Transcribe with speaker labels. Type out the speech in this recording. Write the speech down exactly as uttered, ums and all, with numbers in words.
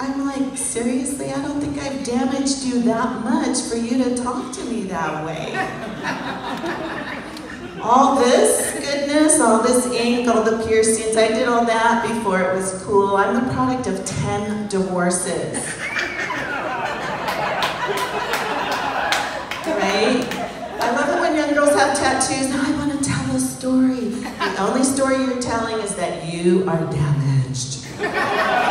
Speaker 1: I'm like, seriously, I don't think I've damaged you that much for you to talk to me that way. All this goodness, all this ink, all the piercings, I did all that before it was cool. I'm the product of ten divorces. Right? I love it when young girls have tattoos. Now I want to tell a story. The only story you're telling is that you are damaged.